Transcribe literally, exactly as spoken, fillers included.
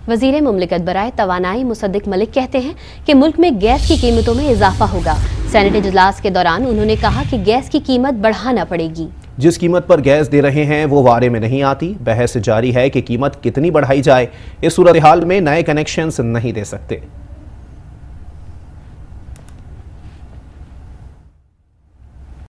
वज़ीर मुमलिकत बराए तवानाई मुसद्दिक मलिक कहते हैं कि मुल्क में गैस की कीमतों में इजाफा होगा। सेनेट इजलास के दौरान उन्होंने कहा कि गैस की कीमत बढ़ाना पड़ेगी। जिस कीमत पर गैस दे रहे हैं वो वारे में नहीं आती। बहस जारी है कि कीमत कितनी बढ़ाई जाए। इस सूरत हाल में नए कनेक्शंस नहीं दे सकते।